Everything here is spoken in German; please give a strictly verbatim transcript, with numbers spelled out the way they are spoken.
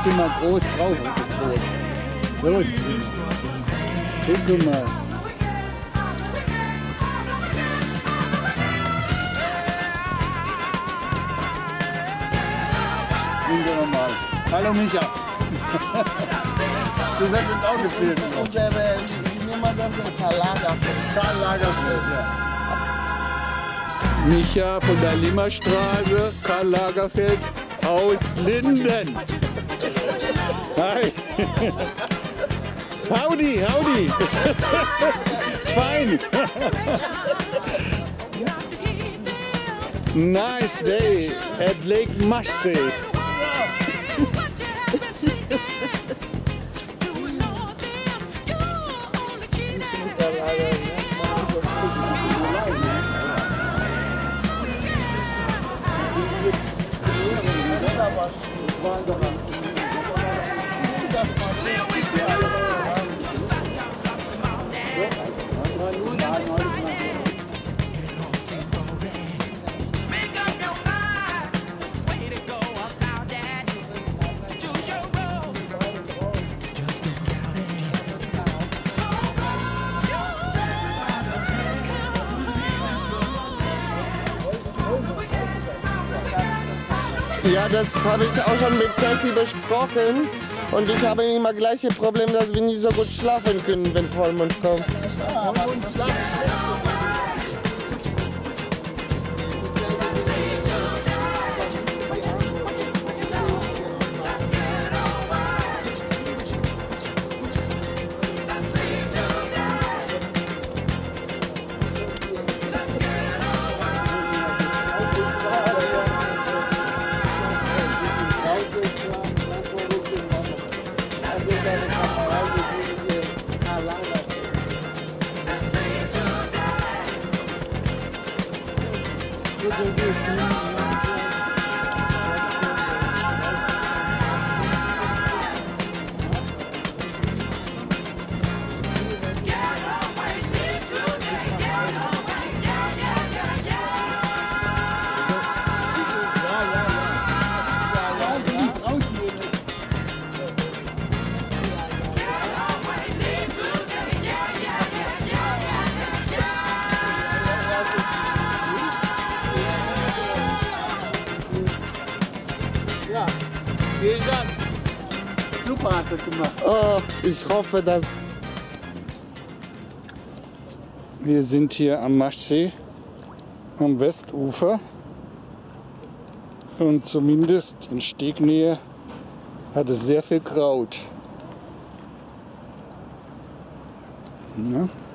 bin mal groß drauf auf dem Boot. So ist es. Guck mal. Mal. Hallo Micha. Du wirst jetzt auch gefilmt. Unsere, wie nennt man das? Karl Lagerfeld. Karl Lagerfeld, ja. Micha von der Limmerstraße, Karl Lagerfeld aus Linden. Hi. Howdy, howdy. Fine. Nice day at Lake Maschsee. Ja, das habe ich auch schon mit Tessie besprochen. Und ich habe immer gleiche Problem, dass wir nicht so gut schlafen können, wenn Vollmond kommt. Vielen Dank. Super hast du gemacht. Oh, ich hoffe, dass... Wir sind hier am Maschsee, am Westufer. Und zumindest in Stegnähe hat es sehr viel Kraut. Ja.